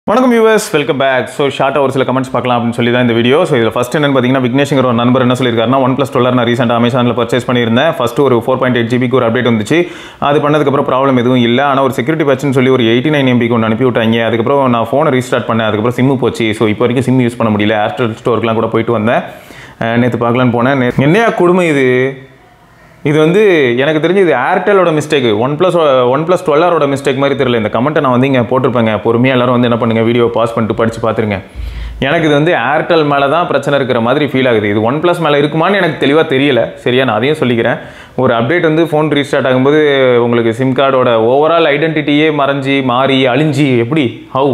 வணக்கம் viewers, welcome back. So ஷார்ட்டா ஒரு சில கமெண்ட்ஸ் பார்க்கலாம் அப்படின்னு சொல்லி தான் இந்த வீடியோ. ஸோ இதில் ஃபர்ஸ்ட் என்னன்னு பார்த்தீங்கன்னா விக்னேஷ்ங்கிற ஒரு நண்பர் என்ன சொல்லியிருக்காருன்னா OnePlus 12 நான் ரீசெண்டாக அமேசானில் பர்ச்சேஸ் பண்ணியிருந்தேன். ஃபர்ஸ்ட் ஒரு 4.8 GB ஒரு அப்டேட் வந்துச்சு. அது பண்ணதுக்கப்புறம் ப்ராப்ளம் எதுவும் இல்லை. ஆனால் ஒரு செக்யூரிட்டி பேட்ச்னு சொல்லி ஒரு 89 MB ஒன்று அனுப்பி விட்டாங்க. அதுக்கப்புறம் நான் ஃபோனை ரீஸ்டார்ட் பண்ணேன். அதுக்கப்புறம் சிம்மு போச்சு. ஸோ இப்போ வரைக்கும் சிம் யூஸ் பண்ண முடியல. ஏர்டெல் ஸ்டோருக்குலாம் கூட போயிட்டு வந்தேன். நேற்று பார்க்கலான்னு போனேன். என்னையா கொடுமை இது வந்து எனக்கு தெரிஞ்சு இது ஏர்டெலோட மிஸ்டேக். ஒன் ப்ளஸ் 12 மிஸ்டேக் மாதிரி தெரியல. இந்த கமெண்ட்டை நான் வந்து இங்கே போட்டிருப்பேங்க. பொறுமையாக எல்லாரும் வந்து என்ன பண்ணுங்கள், வீடியோ பாஸ் பண்ணிட்டு படித்து பார்த்துருங்க. எனக்கு இது வந்து ஏர்டெல் மேலே தான் பிரச்சனை இருக்கிற மாதிரி ஃபீல் ஆகுது. இது OnePlus மேலே இருக்குமான்னு எனக்கு தெளிவாக தெரியல. சரியா, நான் அதையும் சொல்லிக்கிறேன். ஒரு அப்டேட் வந்து ஃபோன் ரீஸ்டார்ட் ஆகும்போது உங்களுக்கு சிம் கார்டோட ஓவரால் ஐடென்டிட்டியே மாறி அழிஞ்சி எப்படி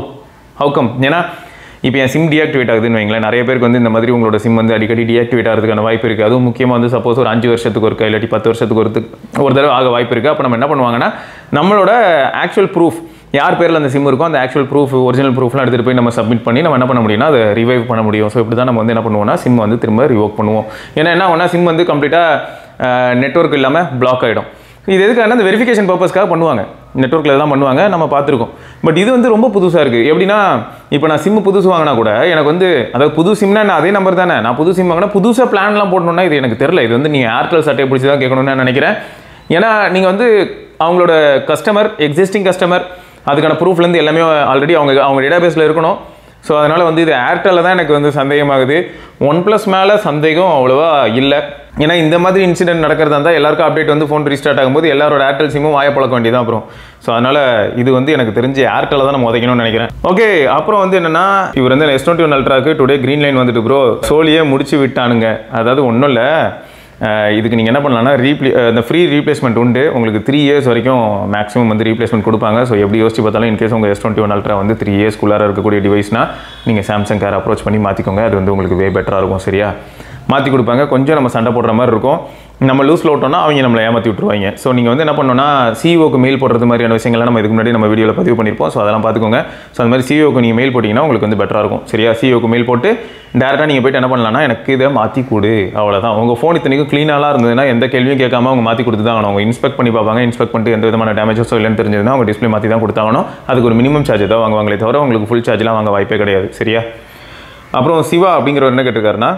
ஹவு கம்? ஏன்னா இப்போ என் சிம் டீஆக்டிவேட் ஆகுதுன்னு வைங்களேன். நிறைய பேருக்கு வந்து இந்த மாதிரி உங்களோட சிம் வந்து அடிக்கடி டீஆக்டிவேட் ஆகிறதுக்கான வாய்ப்பு இருக்குது. அதுவும் முக்கியமாக வந்து சப்போஸ் ஒரு 5 வருஷத்துக்கு ஒருக்கா இல்லாட்டி 10 வருஷத்துக்கு ஒரு தடவை ஆக வாய்ப்பு இருக்குது. அப்போ நம்ம என்ன பண்ணுவாங்கன்னா, நம்மளோட ஆக்சுவல் ப்ரூஃப் யார் பேரில் அந்த சிம் இருக்கோ அந்த ஆக்சுவல் ப்ரூஃப், ஒரிஜினல் ப்ரூஃப்லாம் எடுத்துகிட்டு போய் நம்ம சப்மிட் பண்ணி நம்ம என்ன பண்ண முடியும்னா அதை ரிவைவ் பண்ண முடியும். ஸோ இப்படி தான் நம்ம வந்து என்ன பண்ணுவோம்னா சிம் வந்து திரும்ப ரிவோக் பண்ணுவோம். ஏன்னா என்ன ஆகும்னா சிம் வந்து கம்ப்ளீட்டாக நெட்வொர்க் இல்லாமல் பிளாக் ஆகிடும். இது எதுக்காக அந்த வெரிஃபிகேஷன் பர்பஸ்க்காக பண்ணுவாங்க, நெட்வொர்க்கில் தான் பண்ணுவாங்க, நம்ம பார்த்துருக்கோம். பட் இது வந்து ரொம்ப புதுசாக இருக்குது. எப்படின்னா இப்போ நான் சிம்மு புதுசு வாங்கினா கூட எனக்கு வந்து அதாவது புது சிம்னா நான் அதே நம்பர் தானே, நான் புது சிம் வாங்கினா புதுசாக பிளான்லாம் போடணுன்னா இது எனக்கு தெரியல. இது வந்து நீங்கள் ஏர்டெல் சட்டையை பிடிச்சி தான் கேட்கணும்னு நான் நினைக்கிறேன். ஏன்னா நீங்கள் வந்து அவங்களோட கஸ்டமர், எக்ஸிஸ்டிங் கஸ்டமர், அதுக்கான ப்ரூஃப்லேருந்து எல்லாமே ஆல்ரெடி அவங்க டேட்டாபேஸில் இருக்கணும். ஸோ அதனால் வந்து இது ஏர்டெல்லில் தான் எனக்கு வந்து சந்தேகமாகுது. OnePlus மேலே சந்தேகம் அவ்வளோவா இல்லை. ஏன்னா இந்த மாதிரி இன்சிடென்ட் நடக்கிறதா இருந்தால் எல்லாருக்கும் அப்டேட் வந்து ஃபோன் ரீஸ்டார்ட் ஆகும்போது எல்லாரோட ஏர்டெல் சிம்மும் வாய பழக்க வேண்டியதான் அப்புறம். ஸோ அதனால் இது வந்து எனக்கு தெரிஞ்சு ஏர்டெல்லில் தான் நம்ம உதைக்கணும்னு நினைக்கிறேன். ஓகே, அப்புறம் வந்து என்னென்னா இவர் வந்து S21 அல்ட்ராக்கு டுடே க்ரீன் லைன் வந்துட்டு ப்ரோ சோலியே முடிச்சு விட்டானுங்க. அதாவது ஒன்றும் இல்லை, இதுக்கு நீங்கள் என்ன பண்ணலாம்னா அந்த ஃப்ரீ ரீப்ளேஸ்மெண்ட் உண்டு. உங்களுக்கு 3 years வரைக்கும் மேக்ஸிமம் வந்து ரீப்ளேஸ்மெண்ட் கொடுப்பாங்க. ஸோ எப்படி யோசிச்சு பார்த்தாலும் இன்கேஸ் உங்கள் S21 அல்ட்ரா வந்து 3 yearsக்குள்ளார இருக்கக்கூடிய டிவைஸ்னால் நீங்கள் சாம்சங் கேர் அப்ரோச் பண்ணி மாற்றிக்கோங்க. அது வந்து உங்களுக்கு வே பெட்டராக இருக்கும். சரியா, மாற்றி கொடுப்பாங்க. கொஞ்சம் நம்ம சண்டை போடுற மாதிரி இருக்கும். நம்ம லூஸில் விட்டோம்னா அவங்க நம்மளை ஏமாற்றி விட்டுருவாங்க. ஸோ நீங்கள் வந்து என்ன பண்ணணும்னா சிஓக்கு மெயில் போடுறது மாதிரியான விஷயங்கள்லாம் நம்ம இதுக்கு முன்னாடி நம்ம வீடியோவில் பதிவு பண்ணியிருப்போம். ஸோ அதெல்லாம் பார்த்துக்கோங்க. ஸோ அந்த மாதிரி சிஓக்கு நீங்கள் மெயில் போட்டிங்கன்னா உங்களுக்கு வந்து பெட்டராக இருக்கும். சரியா, சிஓக்கு மெயில் போட்டு டேரெக்டாக நீங்கள் போய்ட்டு என்ன பண்ணலாம்னா எனக்கு இதை மாற்றி கொடு, அவ்வளோதான். உங்கள் ஃபோன் இத்தனைக்கும் க்ளீனாலாம் இருந்ததுன்னா எந்த கேள்வியும் கேட்காம அவங்க மாற்றி கொடுத்து தான் ஆகணும். அவங்க இன்ஸ்பெக்ட் பண்ணி பார்ப்பாங்க. இன்ஸ்பெக்ட் பண்ணிட்டு எந்த விதமான டேமேஜஸோ இல்லைன்னு தெரிஞ்சதுன்னா அவங்க டிஸ்பிளே மாற்றி தான் கொடுத்தாகணும். அதுக்கு ஒரு மினிமம் சார்ஜ் தான் வாங்குவாங்களே தவிர உங்களுக்கு ஃபுல் சார்ஜ்லாம் வாங்க வாய்ப்பே கிடையாது. சரியா, அப்புறம் சிவா அப்படிங்கிறவர் என்ன கேட்டிருக்காருன்னா,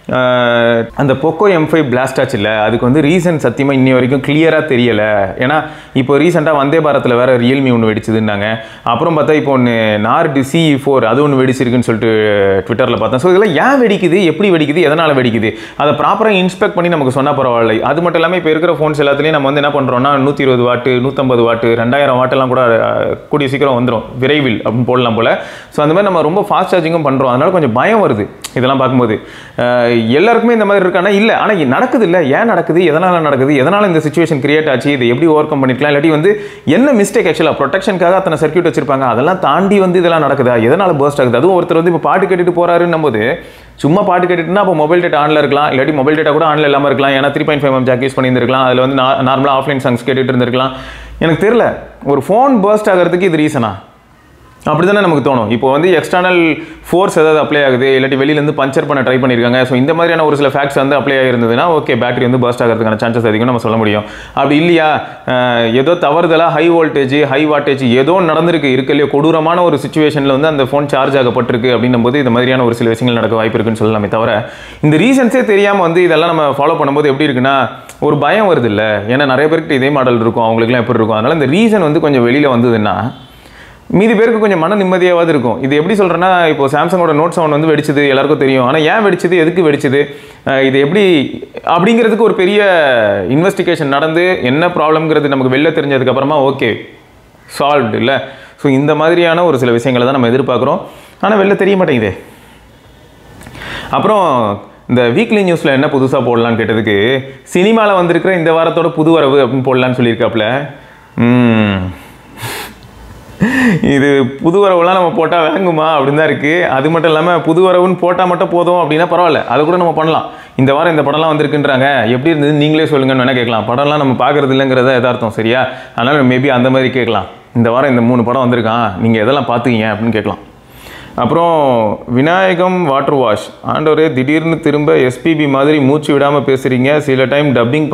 அந்த போக்கோ M5 பிளாஸ்ட் ஆச்சு இல்லை, அதுக்கு வந்து ரீசன் சத்தியமாக இன்னி வரைக்கும் கிளியராக தெரியலை. ஏன்னா இப்போ ரீசெண்டாக வந்தே பாரத்தில் வேறு ரியல்மி ஒன்று வெடிச்சதுன்னாங்க. அப்புறம் பார்த்தா இப்போ ஒன்று நார்டு CE4 அது ஒன்று வெடிச்சிருக்குன்னு சொல்லிட்டு ட்விட்டரில் பார்த்தேன். ஸோ இதெல்லாம் ஏன் வெடிக்குது, எப்படி வெடிக்குது, எதனால் வெடிக்குது, அதை ப்ராப்பராக இன்ஸ்பெக்ட் பண்ணி நமக்கு சொன்னால் பரவாயில்லை. அது மட்டும் இல்லாமல் இப்போ இருக்கிற ஃபோன்ஸ் எல்லாத்துலேயும் நம்ம வந்து என்ன பண்ணுறோம்னா 120 வாட்டு, 150 வாட்டு, 2000 வாட்டெல்லாம் கூட கூடிய சீக்கிரம் வந்துடும் விரைவில் அப்படின்னு போடலாம் போல். ஸோ அந்த மாதிரி நம்ம ரொம்ப ஃபாஸ்ட் சார்ஜிங்கும் பண்ணுறோம். அதனால் கொஞ்சம் பயம் வருது இதெல்லாம் பார்க்கும்போது. எல்லாருக்குமே இந்த மாதிரி இருக்கானா இல்லை, ஆனால் நடக்குது இல்லை, ஏன் நடக்குது, எதனால் நடக்குது, எதனால் இந்த சிச்சுவேஷன் கிரியேட் ஆச்சு, இதை எப்படி ஓவர் கம் பண்ணிக்கலாம், இல்லாட்டி வந்து என்ன மிஸ்டேக் ஆக்சுவலாக ப்ரொடெக்ஷனுக்காக அத்தனை சர்க்யூட் வச்சிருப்பாங்க, அதெல்லாம் தாண்டி வந்து இதெல்லாம் நடக்குதா, எதனால் பர்ஸ்ட் ஆகுது. அதுவும் ஒருத்தர் வந்து இப்போ பாட்டு கேட்டுட்டு போறாருன்னும் போது சும்மா பாட்டு கேட்டுட்டுனா அப்போ மொபைல் டேட்டா ஆனில் இருக்கலாம், இல்லாட்டி மொபைல் டேட்டா கூட ஆனில் இல்லாமல் இருக்கலாம். ஏன்னா 3.5mm ஜாக் யூஸ் பண்ணியிருந்திருக்கலாம். அதில் வந்து நார்மலாக ஆஃப்லைன் சாங்ஸ் கேட்டுட்டு இருந்திருக்கலாம். எனக்கு தெரியல, ஒரு ஃபோன் பர்ஸ்ட் ஆகிறதுக்கு இது ரீசனா அப்படி தானே நமக்கு தோணும். இப்போ வந்து எக்ஸ்டர்னல் ஃபோர்ஸ் ஏதாவது அப்ளை ஆகுது, இல்லாட்டி வெளியிலேருந்து பஞ்சர் பண்ண ட்ரை பண்ணியிருக்காங்க. ஸோ இந்த மாதிரியான ஒரு சில ஃபேக்ட்ஸ் வந்து அப்ளை ஆகிருந்ததுன்னா ஓகே, பேட்டரி வந்து பர்ஸ்ட் ஆகிறதுக்கான சான்சஸ் அதிகம் நம்ம சொல்ல முடியும். அப்படி இல்லையா, ஏதோ தவறுதலாக ஹை வோல்டேஜ், ஹை வாட்டேஜ் ஏதோ நடந்திருக்கு, இல்லையோ கொடூரமான ஒரு சுச்சுவேஷனில் வந்து அந்த ஃபோன் சார்ஜ் ஆகப்பட்டிருக்கு அப்படின்னும் போது இந்த மாதிரியான ஒரு சில விஷயங்கள் நடக்க வாய்ப்பு இருக்குன்னு சொல்லலாமே தவிர இந்த ரீசன்ஸே தெரியாமல் வந்து இதெல்லாம் நம்ம ஃபாலோ பண்ணும்போது எப்படி இருக்குன்னா ஒரு பயம் வருது இல்லை. ஏன்னா நிறைய பேருக்கு இதே மாடல் இருக்கும், அவங்களுக்குலாம் எப்படி இருக்கும். அதனால் இந்த ரீசன் வந்து கொஞ்சம் வெளியில் வந்ததுன்னா மீதி பேருக்கு கொஞ்சம் மன நிம்மதியாவது இருக்கும். இது எப்படி சொல்கிறேன்னா, இப்போ சாம்சங்கோட Note 7 வந்து வெடிச்சது எல்லாருக்கும் தெரியும். ஆனால் ஏன் வெடிச்சது, எதுக்கு வெடிச்சது, இது எப்படி அப்படிங்கிறதுக்கு ஒரு பெரிய இன்வெஸ்டிகேஷன் நடந்து என்ன ப்ராப்ளம்ங்கிறது நமக்கு வெளில தெரிஞ்சதுக்கப்புறமா ஓகே சால்வ்டு இல்லை. ஸோ இந்த மாதிரியான ஒரு சில விஷயங்களை தான் நம்ம எதிர்பார்க்குறோம். ஆனால் வெளில தெரிய மாட்டேங்குது. அப்புறம் இந்த வீக்லி நியூஸில் என்ன புதுசாக போடலான்னு கேட்டதுக்கு சினிமாவில் வந்திருக்கிற இந்த வாரத்தோட புது வரவு அப்படின்னு போடலான்னு சொல்லியிருக்காப்புல. இது புது வரவுலாம் நம்ம போட்டால் வாங்குமா அப்படின்னு தான் இருக்குது. அது மட்டும் இல்லாமல் புது வரவுன்னு போட்டால் மட்டும் போதும் அப்படின்னா பரவாயில்ல, அதை கூட நம்ம பண்ணலாம். இந்த வாரம் இந்த படம்லாம் வந்திருக்குன்றாங்க, எப்படி இருந்தது நீங்களே சொல்லுங்கன்னு வேணால் கேட்கலாம். படம்லாம் நம்ம பார்க்குறது இல்லைங்கிறத எதார்த்தம். சரியா, அதனால் மேபி அந்த மாதிரி கேட்கலாம். இந்த வாரம் இந்த 3 படம் வந்திருக்கான், நீங்கள் எதெல்லாம் பார்த்துக்கீங்க அப்படின்னு கேட்கலாம். அப்புறம் விநாயகம் வாட்டர் வாஷ் ஆண்டவரே, திடீர்னு திரும்ப SPB மாதிரி மூச்சு விடாமல் பேசுகிறீங்க, சில டைம் டப்பிங்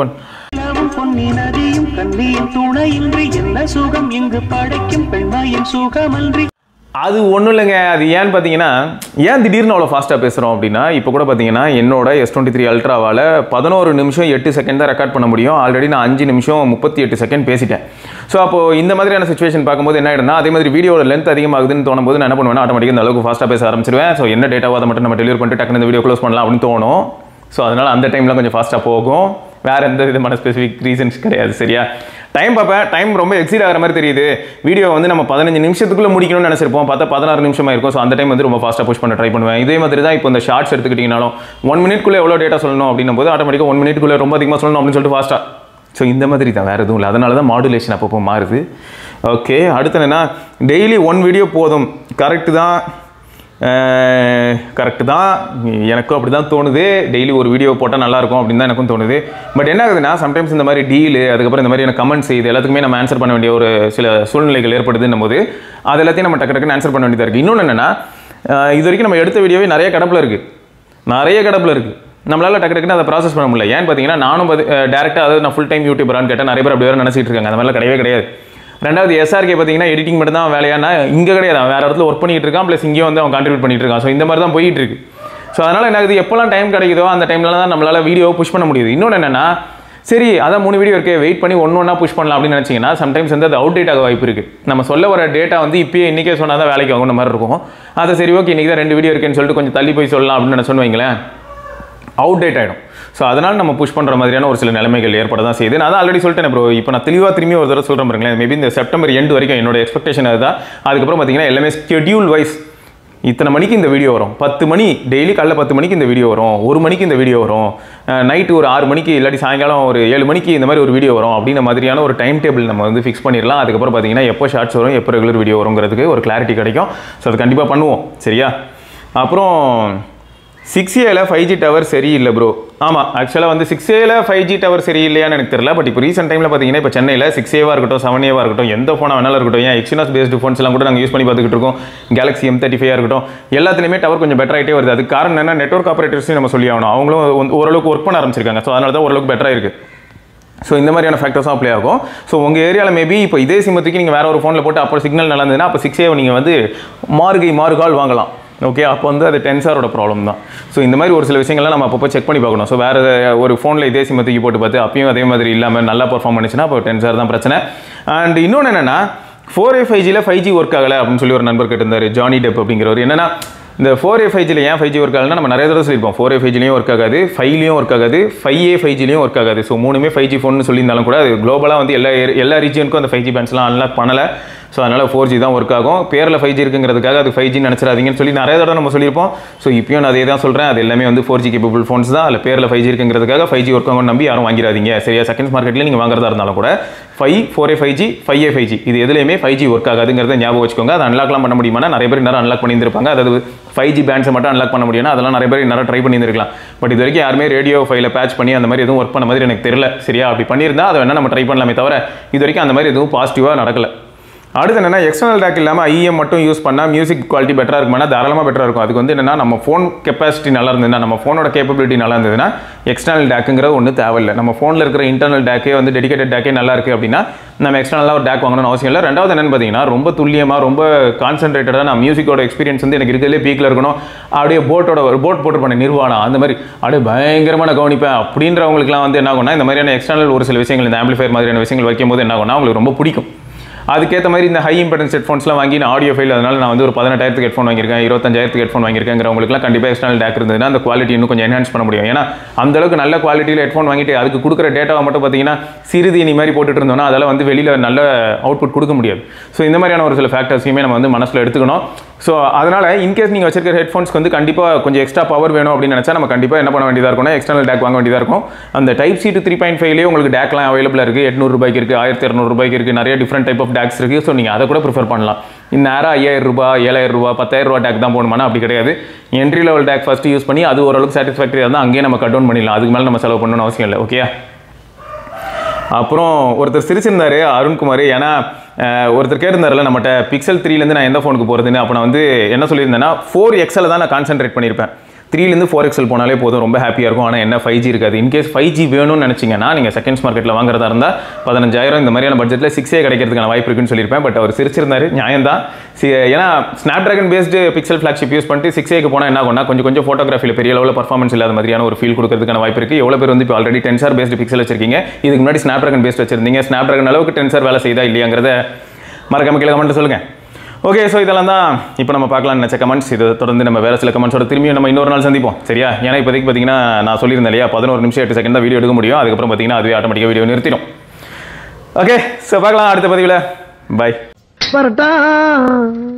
கண்ணியின் துணையின்றி என்ன சுகம் இங்கு படைக்கும் பெண்மையின் சுகமன்றி. அது ஒன்றும் இல்லைங்க. அது ஏன்னு பார்த்தீங்கன்னா, ஏன் திடீர்னு அவ்வளோ ஃபாஸ்ட்டாக பேசுகிறோம் அப்படின்னா, இப்போ கூட பார்த்தீங்கன்னா என்னோட S23 அல்ட்ராவால் 11 நிமிஷம் 8 செகண்ட் தான் ரெக்கார்ட் பண்ண முடியும். ஆல்ரெடி நான் 5 நிமிஷம் 38 செகண்ட் பேசிட்டேன். ஸோ அப்போது இந்த மாதிரியான சுச்சுவேஷன் பார்க்கும்போது என்ன ஆகிடும்னா, அதே மாதிரி வீடியோட லென்த் அதிகமாகுதுன்னு தோணும்போது நான் என்ன பண்ணுவேன்னா, ஆட்டோமேட்டிக்காக இந்த அளவுக்கு ஃபாஸ்ட்டாக பேச ஆரம்பிச்சிருவேன். ஸோ என்ன டேட்டாவோ அதை மட்டும் நம்ம டெலிவரி பண்ணிட்டு டக்குனு இந்த வீடியோ க்ளோஸ் பண்ணலாம் அப்படின்னு தோணும். ஸோ அதனால் அந்த டைமில் கொஞ்சம் ஃபாஸ்ட்டாக போகும். வேறு எந்த விதமான ஸ்பெசிஃபிக் ரீசன்ஸ் கிடையாது. சரியா? டைம் பார்ப்பேன், டைம் ரொம்ப எக்ஸீட் ஆகிற மாதிரி தெரியுது. வீடியோ வந்து நம்ம 15 நிமிஷத்துக்குள்ளே முடிக்கணும்னு நினச்சிருப்போம், பார்த்தா 16 நிமிஷமாக இருக்கும். ஸோ அந்த டைம் வந்து ரொம்ப ஃபாஸ்ட்டாக புஷ் பண்ண ட்ரை பண்ணுவேன். இதே மாதிரி தான் இப்போ இந்த ஷார்ட்ஸ் எடுத்துக்கிட்டிங்கனாலும் 1 மினிட்குள்ளே எவ்வளோ டேட்டா சொல்லணும் அப்படின்னும் போது ஆட்டோமேட்டிக்காக 1 மினிட்குள்ளே ரொம்ப அதிகமாக சொல்லணும் அப்படின்னு சொல்லிட்டு ஃபாஸ்ட்டாக. ஸோ இந்த மாதிரி தான், வேறு எதுவும் இல்லை. அதனால தான் மாடுலேஷன் அப்பப்போ மாறுது. ஓகே, அடுத்து என்னென்னா, டெய்லி 1 வீடியோ போதும். கரெக்டு தான், எனக்கும் அப்படி தான் தோணுது. டெய்லி ஒரு வீடியோ போட்டால் நல்லாயிருக்கும் அப்படின்னு தான் எனக்கும் தோணுது. பட் என்ன ஆகுதுன்னா, சம்டைம்ஸ் இந்த மாதிரி டீலு, அதுக்கப்புறம் இந்த மாதிரியான கமெண்ட்ஸ், இது எல்லாத்துக்குமே நம்ம ஆன்சர் பண்ண வேண்டிய ஒரு சில சூழ்நிலைகள் ஏற்படுதுன்னும் போது அது எல்லாத்தையும் நம்ம டக்குன்னு ஆன்சர் பண்ண வேண்டியதாக இருக்குது. இன்னொன்று என்னென்னா, இது வரைக்கும் நம்ம எடுத்த வீடியோவே நிறைய கடப்பில் இருக்குது. நம்மளால் டக்குன்னு அதை ப்ராசஸ் பண்ண முடியல. ஏன்னு பார்த்தீங்கன்னா, நானும் டேரெக்டாக அதாவது நான் ஃபுல் டைம் யூடியூபரான்னு கேட்டால் நிறைய பேர் அப்படி வேறு நினச்சிட்டு இருக்காங்க. அந்த மாதிரிலாம் கிடையவே கிடையாது. ரெண்டாவது SRK பார்த்தீங்கன்னா எடிட்டிங் மட்டும் தான் வேலையானா, இங்கே கிடையாது. அவன் வேறு இடத்துல ஒர்க் பண்ணிட்டு இருக்கான், ப்ளஸ் இங்கேயும் வந்து அவன் கான்ட்ரிபியூட் பண்ணிட்டு இருக்கான். ஸோ இந்த மாதிரி தான் போயிட்டு இருக்கு. ஸோ அதனால் என்ன ஆகுது, எப்போல்லாம் டைம் கிடைக்குதோ அந்த டைமில் தான் நம்மளால் வீடியோ புஷ் பண்ண முடியுது. இன்னொன்று என்னென்னா, சரி அதான் 3 வீடியோ இருக்குது, வெயிட் பண்ணி ஒன்றா புஷ் பண்ணலாம் அப்படின்னு நினச்சிங்கன்னா சம்டைம்ஸ் வந்து அது அவுட் டேட் ஆக வாய்ப்பு இருக்குது. நம்ம சொல்ல வர டேட்டா வந்து இப்போயே இன்றைக்கே சொன்னால் தான் வேலைக்கு ஆகுன்ற மாதிரி இருக்கும். அதை சரி ஓகே இன்றைக்கி தான் 2 வீடியோ இருக்குன்னு சொல்லிட்டு கொஞ்சம் தள்ளி போய் சொல்லலாம் அப்படின்னு நான் சொன்னீங்களேன், அவுட் டேட் ஆகிடும். ஸோ அதனால் நம்ம புஷ் பண்ணுற மாதிரியான ஒரு சில நிலைமைகள் ஏற்பட தான் செய்யுது. நான் ஆல்ரெடி சொல்லிட்டேன் ப்ரோ. இப்போ நான் தெளிவாக திரும்பி ஒரு தடவை சொல்கிறேன் பாருங்களேன். மேபி இந்த செப்டம்பர் எண்டு வரைக்கும் என்னோட எக்ஸ்பெக்டேஷன் அதுதான். அதுக்கப்புறம் பார்த்தீங்கன்னா எல்லாமே ஸ்கெடியூல் வைஸ் இத்தனை மணிக்கு இந்த வீடியோ வரும், 10 மணி டெய்லி காலைல 10 மணிக்கு இந்த வீடியோ வரும், 1 மணிக்கு இந்த வீடியோ வரும், நைட்டு ஒரு 6 மணிக்கு இல்லாட்டி சாயங்காலம் ஒரு 7 மணிக்கு இந்த மாதிரி ஒரு வீடியோ வரும் அப்படின்ற மாதிரியான ஒரு டைம் டேபிள் நம்ம வந்து ஃபிக்ஸ் பண்ணிடலாம். அதுக்கப்புறம் பார்த்தீங்கன்னா எப்போ ஷார்ட்ஸ் வரும், எப்போ ரெகுலர் வீடியோ வருங்கிறதுக்கு ஒரு கிளாரிட்டி கிடைக்கும். ஸோ அது கண்டிப்பாக பண்ணுவோம். சரியா? அப்புறம் 6Aல 5G டவர் சரியில்லை ப்ரோ. ஆமாம், ஆக்சுவலாக வந்து 6Aல 5G டவர் சரியில்லையான்னு எனக்கு தெரியல. பட் இப்போ ரீசெண்ட் டைமில் பார்த்தீங்கன்னா இப்போ சென்னையில் 6Aவாக இருக்கட்டும் 7Aவாக இருக்கட்டும் எந்த ஃபோனாக வேணாலும் இருக்கட்டும், ஏன் எக்ஸினாஸ் பேஸ்டு ஃபோன்ஸ் எல்லாம் கூட நாங்கள் யூஸ் பண்ணி பார்த்துக்கிட்டு இருக்கோம். Galaxy M35 இருக்கட்டும், எல்லாத்துலேயுமே டவர் கொஞ்சம் பெட்டர் ஆகிட்டே வருது. அதுக்கு காரணம் என்ன, நெட்வொர்க் ஆப்ரேட்டர்ஸையும் நம்ம சொல்லி ஆகணும். அவங்களும் ஓரளவுக்கு ஒர்க் பண்ண ஆரம்பிச்சிருக்காங்க. ஸோ அதனால தான் ஓரளவுக்கு பெட்டராக இருக்குது. ஸோ இந்த மாதிரியான ஃபேக்டர்ஸும் அப்ளை ஆகும். ஸோ உங்கள் ஏரியாவில் மேபி இப்போ இதே சிம்மத்துக்கு நீங்கள் வேறு ஒரு ஃபோனில் போட்டு அப்போ சிக்னல் நல்லா இருந்ததுன்னா அப்போ 6Aவை நீங்கள் வந்து மாறுகால் வாங்கலாம். ஓகே, அப்போ வந்து அது டென்சாரோட ப்ராப்ளம் தான். ஸோ இந்த மாதிரி ஒரு சில விஷயங்கள்லாம் நம்ம அப்பப்போ செக் பண்ணி பார்க்கணும். ஸோ வேறு ஒரு ஃபோனில் இதே சிம்ம தூக்கி போட்டு பார்த்து அப்பயும் அதே மாதிரி இல்லாமல் நல்லா பர்ஃபார்ம் பண்ணிச்சுன்னா அப்போ டென்சார் தான் பிரச்சனை. அண்ட் இன்னொன்று என்னென்னா, 4A 5Gல 5G ஒர்க் ஆகலை அப்படின்னு சொல்லி ஒரு நண்பர் கேட்டிருந்தார், ஜானி டெப் அப்படிங்கிறவர். என்னன்னா, இந்த 4A 5Gல ஏன் 5G ஒர்க் ஆகலைன்னா நம்ம நிறைய தடவை சொல்லியிருப்போம். 4A 5Gலையும் ஒர்க் ஆகாது, 5லையும் ஒர்க் ஆகாது, 5A 5Gலையும் ஒர்க் ஆகாது. ஸோ 3மே 5G ஃபோன்னு சொல்லியிருந்தாலும் கூட அது குளோபலாக வந்து எல்லா ரீஜியனுக்கும் அந்த 5G பேண்ட்ஸ்லாம் அன்லாக் பண்ணலை. ஸோ அதனால் 4G தான் ஒர்க் ஆகும். பேரில் 5G இருக்குங்கிறதுக்காக அது 5G நினச்சிடாதீங்கன்னு சொல்லி நிறைய தடவை நம்ம சொல்லியிருப்போம். ஸோ இப்பயும் நான் அதே தான் சொல்கிறேன், அது எல்லாமே வந்து 4G கேப்பபிள் ஃபோன்ஸ் தான். அதில் பேரில் 5G இருக்குங்கிறதுக்காக 5G ஒர்க் ஆகும்னு நம்பி யாரும் வாங்கிடாதீங்க. சரியா? செகண்ட்ஸ் மார்க்கெட்டில் நீங்கள் வாங்குறதா இருந்தாலும் கூட 4A 5G 5A 5G இது எதுலையுமே 5G ஒர்க் ஆகாதுங்கிறத ஞாபகம் வச்சுக்கோங்க. அதை அன்லாக்லாம் பண்ண முடியுமா? நிறைய பேர் நேரம் அன்லாக் பண்ணியிருப்பாங்க. அதாவது 5G பேண்ட்ஸை மட்டும் அன்லாக் பண்ண முடியும்னா அதெல்லாம் நிறைய பேர் நேரம் ட்ரை பண்ணியிருக்கலாம். பட் இது வரைக்கும் யாருமே ரேடியோ ஃபைலை பேட்ச் பண்ணி அந்த மாதிரி எதுவும் ஒர்க் பண்ண மாதிரி எனக்கு தெரியல. சரியா? அப்படி பண்ணியிருந்தால் அதை வேணால் நம்ம ட்ரை பண்ணலாமே தவிர இது வரைக்கும் அந்த மாதிரி எதுவும் பாசிட்டிவாக நடக்கலை. அடுத்து என்னென்னா, எக்ஸ்டர்னல் டேக் இல்லாமல் IEM மட்டும் யூஸ் பண்ணால் மியூசிக் குவாலிட்டி பெட்டராக இருக்குமானா தாராளமாக பெட்டராக இருக்கும். அதுக்கு வந்து என்னென்னா, நம்ம ஃபோன் கெப்பாசிட்டி நல்லா இருந்ததுன்னா, நம்ம ஃபோனோட கேப்பபிலிட்டி நல்லா இருந்ததுன்னா எக்ஸ்டர்னல் டேக்குங்கிறது ஒன்றும் தேவையில்லை. நம்ம ஃபோனில் இருக்கிற இன்டர்னல் டேக்கே வந்து டெடிகேட்டட் டேக்கே நல்லா இருக்குது அப்படின்னா நம்ம எக்ஸ்டர்னலாக ஒரு டேக் வாங்கணும்னு அவசியம் இல்லை. ரெண்டாவது என்னென்னு பார்த்தீங்கன்னா, ரொம்ப துல்லியமாக ரொம்ப கான்சன்ட்ரேட்டடாக நான் மியூசிக்கோட எக்ஸ்பீரியன்ஸ் வந்து எனக்கு இருக்கிறதுலே பீக்கில் இருக்கணும். அப்படியே போட் போட்டுருப்பான நிர்வாணா அந்த மாதிரி அப்படியே பயங்கரமான கவனிப்பேன் அப்படின்றவங்களுக்குலாம் வந்து என்ன ஆகும்னா, இந்த மாதிரியான எக்ஸ்டர்னல் ஒரு சில விஷயங்கள், இந்த ஆம்பிளிஃபயர் மாதிரியான விஷயங்கள் வைக்கும் போது என்ன ஆகும்னா அவங்களுக்கு ரொம்ப பிடிக்கும். அதுக்கேற்ற மாதிரி இந்த ஹை இம்பெடன்ஸ் ஹெட்ஃபோன்ஸ்லாம் வாங்கி நான் ஆடியோ ஃபைல், அதனால் நான் வந்து ஒரு 18,000 ஹெட்ஃபோன் வாங்கியிருக்கேன், 25,000 ஹெட்ஃபோன் வாங்கியிருக்கேங்கிறவங்களுக்குலாம் கண்டிப்பாக எக்ஸ்டர்னல் டேக் இருந்ததுன்னா அந்த குவாலிட்டி இன்னும் கொஞ்சம் என்ஹான்ஸ் பண்ண முடியும். ஏன்னா அந்தளவுக்கு நல்ல குவாலிட்டியில் ஹெட்ஃபோன் வாங்கிட்டு அதுக்கு கொடுக்குற டேட்டாவை மட்டும் பார்த்தீங்கன்னா சிறுதீனி மாதிரி போட்டுட்டு இருந்தோம்னா அதெல்லாம் வந்து வெளியில் நல்ல அவுட்புட் கொடுக்க முடியாது. ஸோ இந்த மாதிரியான ஒரு சில ஃபேக்டர்ஸையுமே நம்ம வந்து மனசில் எடுத்துக்கணும். ஸோ அதனால் இன்கேஸ் நீங்கள் வச்சிருக்கிற ஹெட்ஃபோன்ஸ்க்கு வந்து கண்டிப்பாக கொஞ்சம் எக்ஸ்ட்ரா பவர் வேணும் அப்படின்னு நினச்சா நம்ம கண்டிப்பாக என்ன பண்ண வேண்டியதாக இருக்கும்னா எக்ஸ்டர்னல் டேக் வாங்க வேண்டியதாக இருக்கும். அந்த Type-C to 3.5லேயே உங்களுக்கு டேக்லாம் அவைலபிளாக இருக்குது. 800 ரூபாய்க்கு இருக்குது, 1200 ரூபாய்க்கு இருக்குது, நிறைய டிஃப்ரெண்ட் டைப் ஆஃப் டேக்ஸ் இருக்குது. ஸோ நீங்கள் அதை கூட ப்ரிஃபர் பண்ணலாம். இந்த நேரம் 5000 ரூபாய் 7000 ரூபாய் 10,000 ரூபா டேக் தான் போகணுமானா அப்படி கிடையாது. Entry level DAC first use பண்ணி அது ஓரளவுக்கு சாட்டிஸ்ஃபேக்டரியாக இருந்தால் அங்கேயே நம்ம கட் டவுன் பண்ணிடலாம். அதுக்கு மேலே நம்ம செலவு பண்ணணும்னு அவசியம் இல்லை. ஓகே. அப்புறம் ஒருத்தர் சிரிச்சிருந்தாரு, அருண்குமார். ஏன்னா ஒருத்தர் கேட்டிருந்தாருல நம்மகிட்ட Pixel 3லேருந்து நான் எந்த ஃபோனுக்கு போகிறதுன்னு. அப்போ நான் வந்து என்ன சொல்லியிருந்தேன்னா 4XL தான் நான் கான்சென்ட்ரேட் பண்ணியிருப்பேன். 3லேருந்து 4XL போனாலே போதும், ரொம்ப ஹாப்பியாக இருக்கும். ஆனால் என்ன 5G இருக்காது. இன்கேஸ் 5G வேணும்னு நினச்சிங்கன்னா நீங்கள் செகண்ட்ஸ் மார்க்கெட்டில் வாங்குறதா இருந்தால் 15,000 இந்த மாதிரியான பட்ஜெட்டில் 6A கிடைக்கிறதுக்கான வாய்ப்பு இருக்குன்னு சொல்லியிருப்பேன். பட் அவர் சிரிச்சிருந்தாரு, நியாயம் தான். ஏன்னா Snapdragon based Pixel flagship use பண்ணிட்டு 6Aக்கு போனால் என்ன ஆகும்னா கொஞ்சம் ஃபோட்டோகிராஃபியில் பெரிய லெவலில் பர்ஃபார்மன்ஸ் இல்லாத மாதிரியான ஒரு ஃபீல் கொடுக்கறதுக்கான வாய்ப்பு இருக்குது. எவ்வளோ பேர் வந்து இப்போ ஆல்ரெடி டென்சார் பேஸ்டு பிக்சல் வச்சிருக்கீங்க, இதுக்கு முன்னாடி ஸ்னாப் ட்ராகன் பேஸ்ட் வச்சிருந்தீங்க, ஸ்னாப் ட்ராகன் அளவுக்கு டென்சார் வேலை செய்தா இல்லையாங்கிறத மறக்காம கீழே கமெண்ட் சொல்லுங்கள். ஓகே, ஸோ இதெல்லாம் தான் இப்போ நம்ம பார்க்கலாம்னு நினச்ச கமெண்ட்ஸ். இதை தொடர்ந்து நம்ம வேறு சில கமெண்ட்ஸோட திரும்பியும் நம்ம இன்னொரு நாள் சந்திப்போம், சரியா? ஏன்னா இப்போதைக்கு பார்த்தீங்கன்னா நான் சொல்லியிருந்தேன் இல்லையா, 11 நிமிஷம் 8 செகண்ட் தான் வீடியோ எடுக்க முடியும். அதுக்கப்புறம் பார்த்தீங்கன்னா அதுவே ஆட்டோமேட்டிக்காக வீடியோ நிறுத்திடும். ஓகே, ஸோ பார்க்கலாம் அடுத்த பதிவில். பாய்.